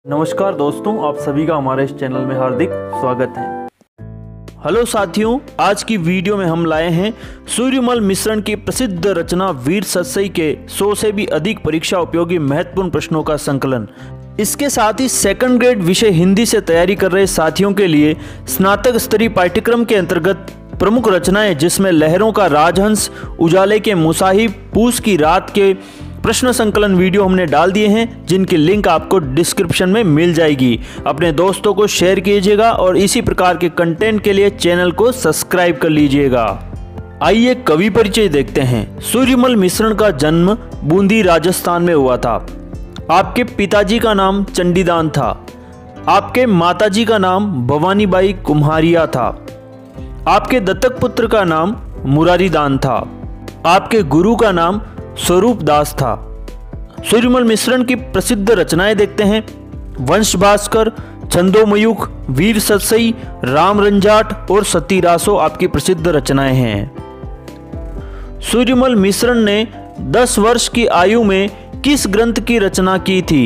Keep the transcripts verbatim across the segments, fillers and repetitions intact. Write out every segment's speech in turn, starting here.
नमस्कार दोस्तों, आप सभी का हमारे इस चैनल में हार्दिक स्वागत है। हेलो साथियों, आज की वीडियो में हम लाए हैं सूर्यमल मिश्रण की प्रसिद्ध रचना वीर सतसई के सौ से भी अधिक परीक्षा उपयोगी महत्वपूर्ण प्रश्नों का संकलन। इसके साथ ही सेकंड ग्रेड विषय हिंदी से तैयारी कर रहे साथियों के लिए स्नातक स्तरीय पाठ्यक्रम के अंतर्गत प्रमुख रचनाएं, जिसमें लहरों का राजहंस, उजाले के मुसाहिब, पूस की रात के प्रश्न संकलन वीडियो हमने डाल दिए हैं, जिनकी लिंक आपको डिस्क्रिप्शन में मिल जाएगी। अपने दोस्तों को शेयर कीजिएगा और इसी प्रकार के कंटेंट के लिए चैनल को सब्सक्राइब कर लीजिएगा। आइए कवि परिचय देखते हैं। सूर्यमल मिश्रण का जन्म बूंदी राजस्थान में हुआ था। आपके पिताजी का नाम चंडीदान था। आपके माताजी का नाम भवानीबाई कुम्हारिया था। आपके दत्तक पुत्र का नाम मुरारीदान था। आपके गुरु का नाम स्वरूप दास था। सूर्यमल मिश्रण की प्रसिद्ध रचनाएं देखते हैं। वंश भास्कर, छंदोमयूख, वीर सतसई, राम रंजाट और सतीरासो आपकी प्रसिद्ध रचनाएं हैं। सूर्यमल मिश्रण ने दस वर्ष की आयु में किस ग्रंथ की रचना की थी?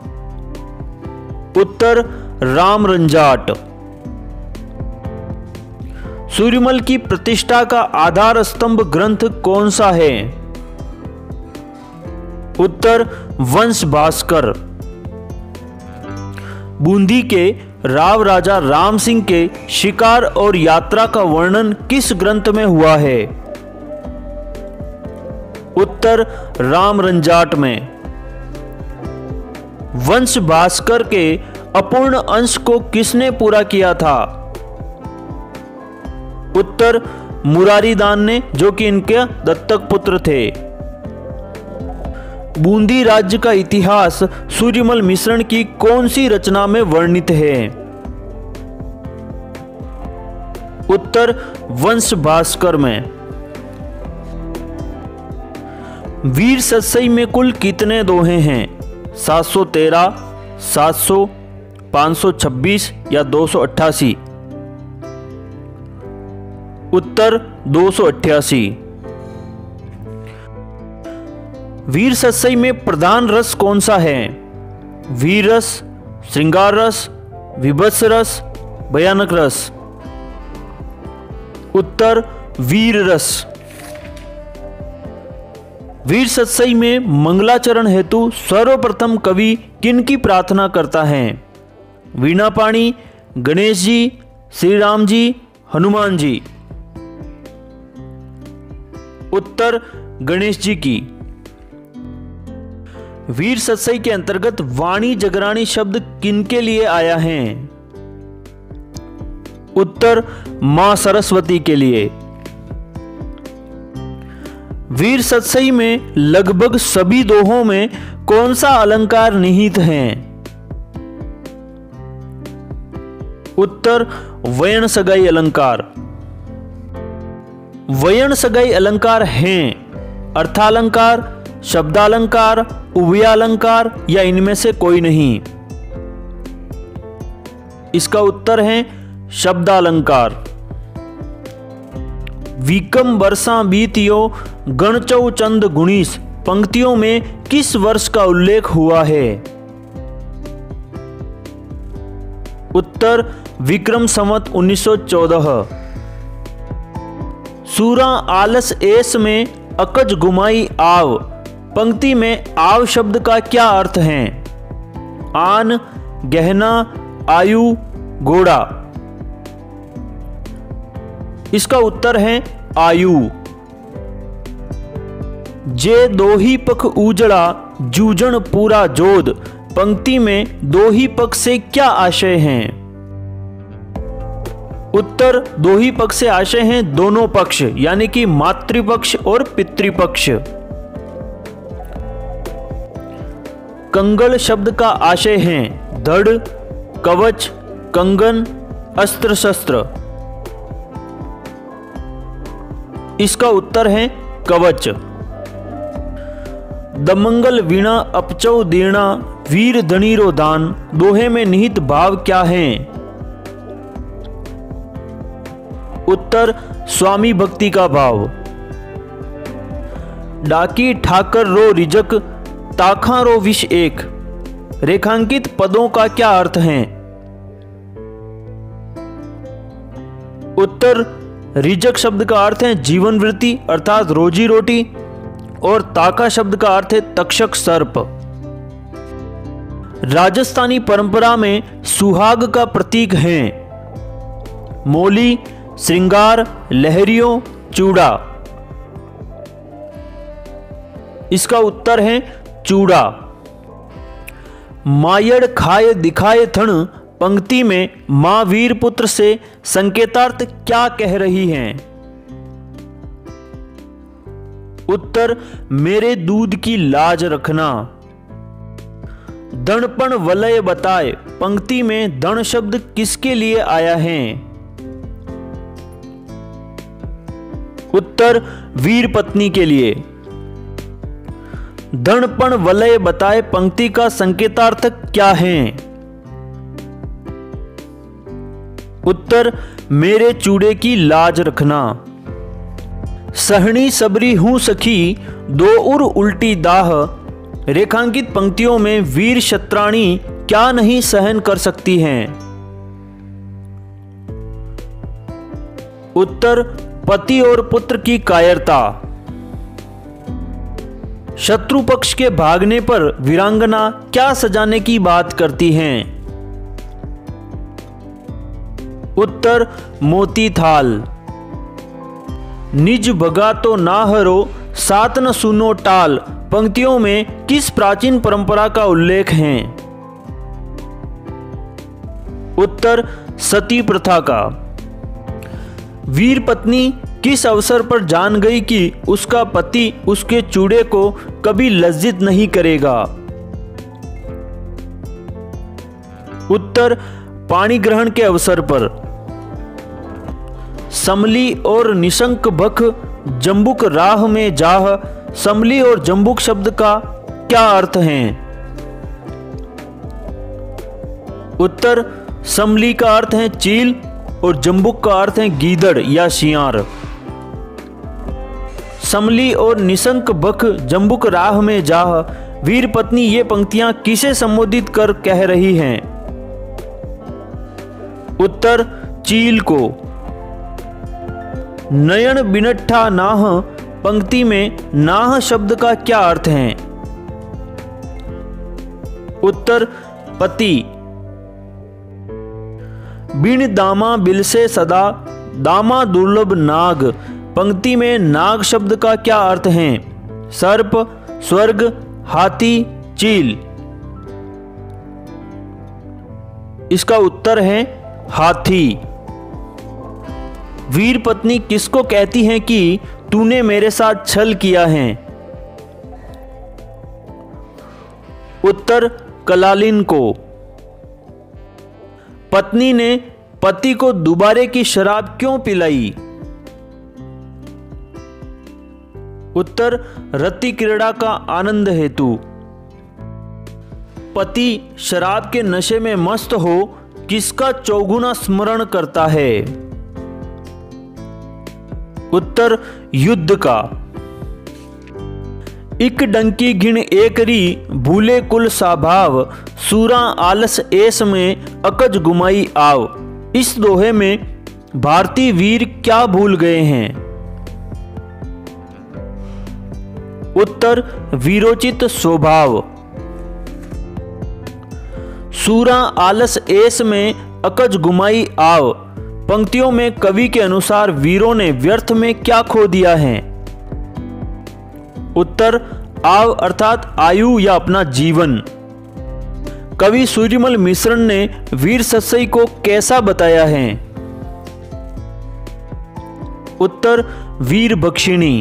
उत्तर राम रंजाट। सूर्यमल की प्रतिष्ठा का आधार स्तंभ ग्रंथ कौन सा है? उत्तर वंश भास्कर। बूंदी के राव राजा राम सिंह के शिकार और यात्रा का वर्णन किस ग्रंथ में हुआ है? उत्तर राम रंजाट में। वंश भास्कर के अपूर्ण अंश को किसने पूरा किया था? उत्तर मुरारीदान ने, जो कि इनके दत्तक पुत्र थे। बूंदी राज्य का इतिहास सूर्यमल मिश्रण की कौन सी रचना में वर्णित है? उत्तर वंश भास्कर में। वीर सतसई में कुल कितने दोहे हैं? सात सौ तेरह, सात सौ, पाँच सौ छब्बीस या दो सौ अट्ठासी? उत्तर दो सौ अट्ठासी। वीर सतसई में प्रधान रस कौन सा है? वीर रस, श्रृंगार रस, विभत्स रस, भयानक रस? उत्तर वीर रस। वीर सतसई में मंगलाचरण हेतु सर्वप्रथम कवि किनकी प्रार्थना करता है? वीणापाणी, गणेश जी, श्री राम जी, हनुमान जी? उत्तर गणेश जी की। वीर सतसई के अंतर्गत वाणी जगरानी शब्द किनके लिए आया है? उत्तर मां सरस्वती के लिए। वीर सतसई में लगभग सभी दोहों में कौन सा अलंकार निहित है? उत्तर वयन सगाई अलंकार। वयन सगाई अलंकार हैं अर्थालंकार, शब्दालंकार, उभयालंकार या इनमें से कोई नहीं? इसका उत्तर है शब्दालंकार। विकम वर्षा बीतियो गणचौ चंद गुणीस पंक्तियों में किस वर्ष का उल्लेख हुआ है? उत्तर विक्रम संवत उन्नीस सौ चौदह। सूरा आलस एस में अकज गुमाई आव पंक्ति में आव शब्द का क्या अर्थ है? आन, गहना, आयु, घोड़ा? इसका उत्तर है आयु। जे दोही पख उजड़ा जूजन पूरा जोध पंक्ति में दोही पक्ष से क्या आशय है? उत्तर दोही पक्ष से आशय हैं दोनों पक्ष, यानी कि मातृपक्ष और पितृपक्ष। कंगल शब्द का आशय है धड़, कवच, कंगन, अस्त्र शस्त्र? इसका उत्तर है कवच। दमंगल वीणा अपचौ दीर्णा वीर धनीरो दान दोहे में निहित भाव क्या है? उत्तर स्वामी भक्ति का भाव। डाकी ठाकर रो रिजक ताखा रो विष एक रेखांकित पदों का क्या अर्थ है? उत्तर, रिजक शब्द का अर्थ है जीवन वृत्ति अर्थात रोजी रोटी, और ताका शब्द का अर्थ है तक्षक सर्प। राजस्थानी परंपरा में सुहाग का प्रतीक है मोली, श्रृंगार, लहरियों, चूड़ा। इसका उत्तर है चूड़ा। मायड़ खाए दिखाए थण पंक्ति में मां वीर पुत्र से संकेतार्थ क्या कह रही हैं? उत्तर, मेरे दूध की लाज रखना। दणपण वलय बताए पंक्ति में दण शब्द किसके लिए आया है? उत्तर, वीर पत्नी के लिए। दणपण वलय बताए पंक्ति का संकेतार्थ क्या है? उत्तर, मेरे चूड़े की लाज रखना। सहनी सबरी हूं सखी दो उर उल्टी दाह रेखांकित पंक्तियों में वीर क्षत्राणी क्या नहीं सहन कर सकती हैं? उत्तर, पति और पुत्र की कायरता। शत्रु पक्ष के भागने पर वीरांगना क्या सजाने की बात करती हैं? उत्तर, मोती थाल। निज भगा तो ना हरो सात न सुनो टाल पंक्तियों में किस प्राचीन परंपरा का उल्लेख है? उत्तर, सती प्रथा का। वीर पत्नी किस अवसर पर जान गई कि उसका पति उसके चूड़े को कभी लज्जित नहीं करेगा? उत्तर, पाणी ग्रहण के अवसर पर। समली और निशंक बख जंबुक राह में जाह समली और जंबुक शब्द का क्या अर्थ है? उत्तर, समली का अर्थ है चील और जंबुक का अर्थ है गीदड़ या शियार। समली और निशंक बख जंबुक राह में जाह वीर पत्नी ये पंक्तियां किसे संबोधित कर कह रही हैं? उत्तर, चील को। नयन बिनठा नाह पंक्ति में नाह शब्द का क्या अर्थ है? उत्तर, पति। बिन दामा बिल से सदा दामा दुर्लभ नाग पंक्ति में नाग शब्द का क्या अर्थ है? सर्प, स्वर्ग, हाथी, चील। इसका उत्तर है हाथी। वीर पत्नी किसको कहती हैं कि तूने मेरे साथ छल किया है? उत्तर, कलालिन को। पत्नी ने पति को दोबारे की शराब क्यों पिलाई? उत्तर, रति क्रीड़ा का आनंद हेतु। पति शराब के नशे में मस्त हो किसका चौगुना स्मरण करता है? उत्तर, युद्ध का। इक डंकी घिन एकरी भूले कुल साभाव सूरा आलस एस में अकज गुमाई आव। इस दोहे में भारतीय वीर क्या भूल गए हैं? उत्तर, वीरोचित स्वभाव। सूरा आलस एस में अकज गुमाई आव पंक्तियों में कवि के अनुसार वीरों ने व्यर्थ में क्या खो दिया है? उत्तर, आव अर्थात आयु या अपना जीवन। कवि सूर्यमल मिश्रण ने वीर सत्सई को कैसा बताया है? उत्तर, वीर बक्षिणी।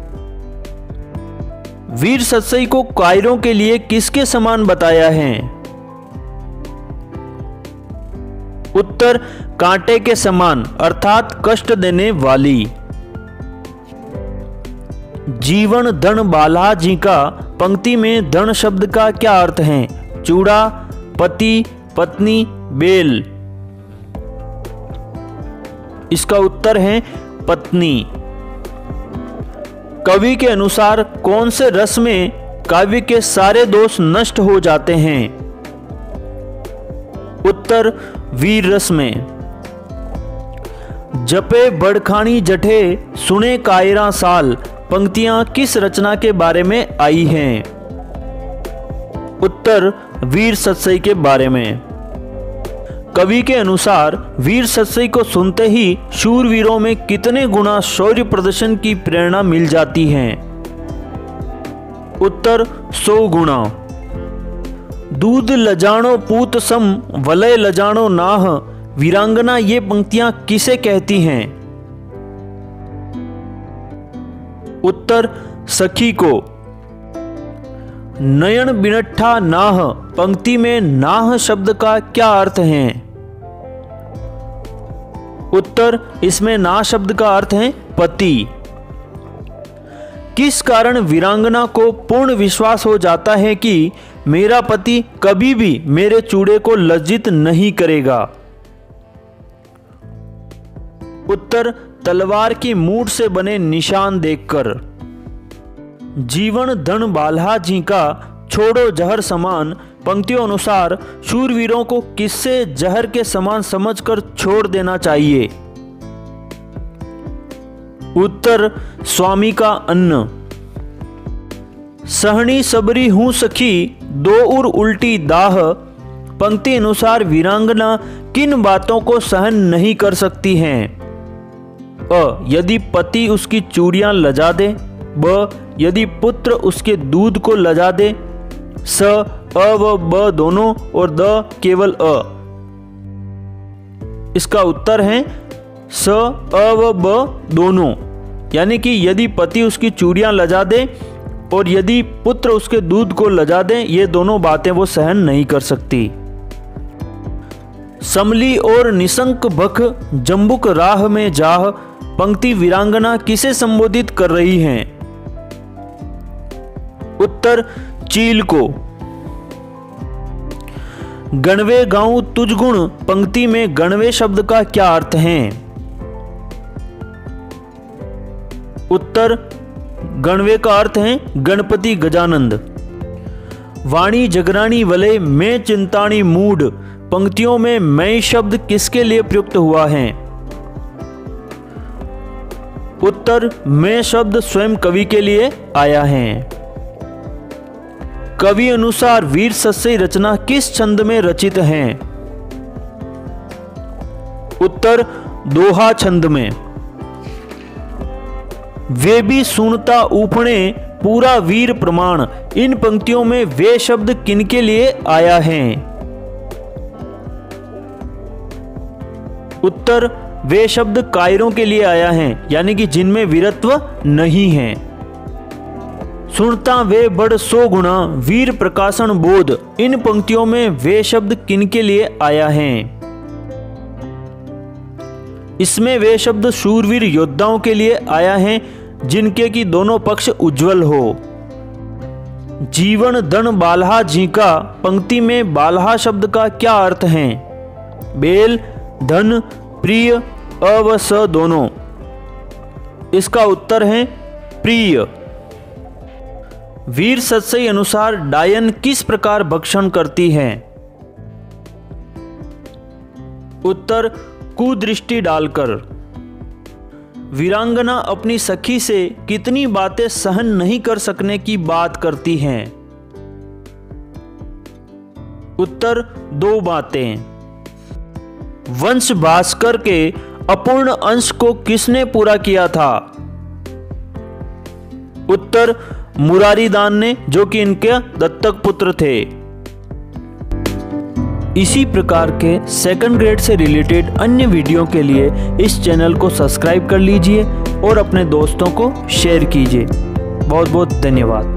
वीर सत्सई को कायरों के लिए किसके समान बताया है? उत्तर, कांटे के समान अर्थात कष्ट देने वाली। जीवन धन बाला जी का पंक्ति में धन शब्द का क्या अर्थ है? चूड़ा, पति, पत्नी, बेल। इसका उत्तर है पत्नी। कवि के अनुसार कौन से रस में काव्य के सारे दोष नष्ट हो जाते हैं? उत्तर वीर रस में। जपे बड़खानी जठे सुने कायरा साल पंक्तियां किस रचना के बारे में आई हैं? उत्तर वीर सतसई के बारे में। कवि के अनुसार वीर सतसई को सुनते ही शूरवीरों में कितने गुना शौर्य प्रदर्शन की प्रेरणा मिल जाती है? उत्तर सौ गुना। दूध लजाणो पूत सम वलय लजाणो नाह वीरांगना ये पंक्तियां किसे कहती हैं? उत्तर सखी को। नयन बिनठा नाह पंक्ति में नाह शब्द का क्या अर्थ है? उत्तर इसमें नाह शब्द का अर्थ है पति। किस कारण वीरांगना को पूर्ण विश्वास हो जाता है कि मेरा पति कभी भी मेरे चूड़े को लज्जित नहीं करेगा? उत्तर तलवार की मूठ से बने निशान देखकर। जीवन धन बाल्हा जी का छोड़ो जहर समान पंक्तियों अनुसार शूरवीरों को किससे जहर के समान समझकर छोड़ देना चाहिए? उत्तर स्वामी का अन्न। सहनी सबरी हूं सखी दो उर उल्टी दाह पंक्ति अनुसार वीरांगना किन बातों को सहन नहीं कर सकती हैं? अ यदि पति उसकी चूड़ियां लजा दे, ब यदि पुत्र उसके दूध को लजा दे, स अ व ब दोनों और द केवल अ। इसका उत्तर है स अ व ब दोनों, यानी कि यदि पति उसकी चूड़ियां लजा दे और यदि पुत्र उसके दूध को लजा दे, ये दोनों बातें वो सहन नहीं कर सकती। समली और निशंक बख जम्बुक राह में जाह पंक्ति वीरांगना किसे संबोधित कर रही हैं? उत्तर चील को। गणवे गाऊं तुझ गुण पंक्ति में गणवे शब्द का क्या अर्थ है? उत्तर गणवे का अर्थ है गणपति गजानंद। वाणी जगरानी वले मैं चिंताणी मूड पंक्तियों में मैं शब्द किसके लिए प्रयुक्त हुआ है? उत्तर मैं शब्द स्वयं कवि के लिए आया है। कवि अनुसार वीर सतसई रचना किस छंद में रचित है? उत्तर दोहा छंद में। वे भी सुनता ऊपणे पूरा वीर प्रमाण इन पंक्तियों में वे शब्द किनके लिए आया है? उत्तर वे शब्द कायरों के लिए आया है, यानी कि जिनमें वीरत्व नहीं है। सुनता वे बड़ सो गुणा वीर प्रकाशन बोध इन पंक्तियों में वे शब्द किनके लिए आया है? इसमें वे शब्द शूरवीर योद्धाओं के लिए आया है जिनके की दोनों पक्ष उज्जवल हो। जीवन धन बाल्हा जी का पंक्ति में बाल्हा शब्द का क्या अर्थ है? बेल, धन, प्रिय, अ व स दोनों। इसका उत्तर है प्रिय। वीर सतसई अनुसार डायन किस प्रकार भक्षण करती है? उत्तर कुदृष्टि डालकर। वीरांगना अपनी सखी से कितनी बातें सहन नहीं कर सकने की बात करती हैं? उत्तर दो बातें। वंश भास्कर के अपूर्ण अंश को किसने पूरा किया था? उत्तर मुरारीदान ने, जो कि इनके दत्तक पुत्र थे। इसी प्रकार के सेकंड ग्रेड से रिलेटेड अन्य वीडियो के लिए इस चैनल को सब्सक्राइब कर लीजिए और अपने दोस्तों को शेयर कीजिए। बहुत बहुत धन्यवाद।